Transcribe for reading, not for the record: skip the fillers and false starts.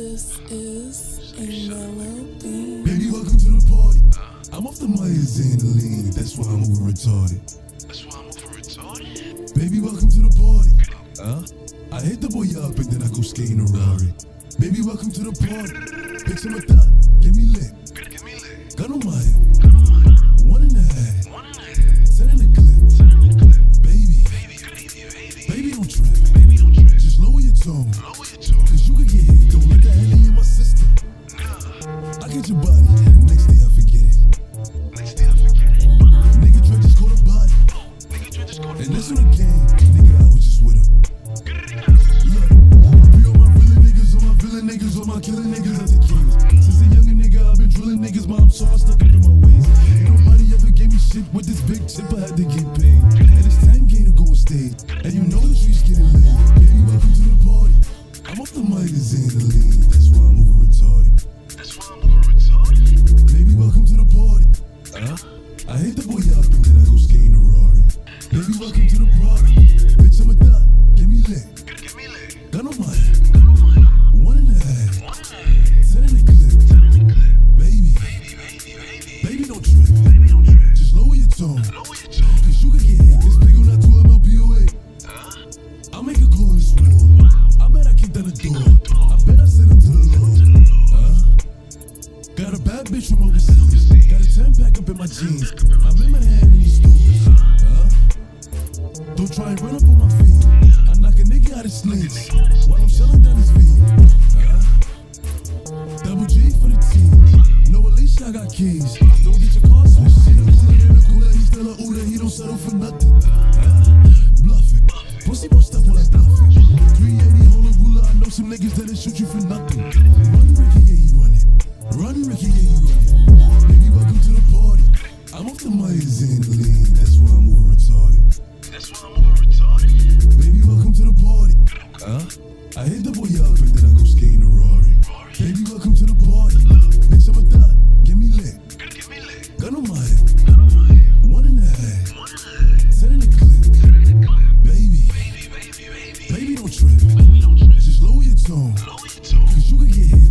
This is a melody. Baby, welcome to the party. I'm off the Myazanaline, that's why I'm over retarded. Baby, welcome to the party. I hit the boy up and then I go skate in a Rari. Baby, welcome to the party. Bitch, I'm a thot, get me lit. Gun on my head. 1.5. 10 in the clip. Baby, don't trip. Just lower your tone. Cause you can get hit. Don't let that Henny in my system. I get your body. Next day I forget it. Nigga Dre just caught a body. And this one again, nigga, I was just with him. Look, be all my villain niggas, all my killing niggas as a kid. Since a younger nigga, I've been drilling niggas, mom, so I stuck up in my ways. Ain't nobody ever gave me shit with this big chip, I had to get paid. And it's 10K to go on stage, and you know the streets getting lit. Baby, welcome to the party. I'm off the Myazanaline, that's why I'm over retarded. Baby, welcome to the party. I hit the boy up and then I go skate in a Rari. Baby, welcome to the party. Bitch, I'm a thot, get me lit. Gun on my head. 1.5. 10 in the clip. Baby, don't trip. Just lower your tone. Cause you can get hit. This big on that 2 MLBOA. I'll make a call in this war. I bet I kick down the door. I bet I send him to the Lord. Got a bad bitch from overseas. Got a 10-pack up in my jeans. I'm in my hand in these stores. Don't try and run up on my feet. I knock a nigga out his sleeves while I'm shelling down his feet. Double G for the team. No, at least I got keys. Don't get your car switched. See the cooler in the cooler. He's still a Uda. He don't settle for nothing. Bluffing. Pussy boy stuff while I bluffing. 380 hold a ruler. I know some niggas that'll shoot you for nothing. Run Ricky, yeah, he running. Run Ricky, yeah, he running. Baby, welcome to the party. I'm off the Myazanaline. That's why I'm over retarded. Baby, welcome to the party. I hit the boy up and then I go skate in a Rari. Baby, welcome to the party. Bitch, I'm a thot, get me lit. Gun on my head. 1.5. 10 in the clip. Baby, don't trip. Just lower your tone. Cause you can get hit.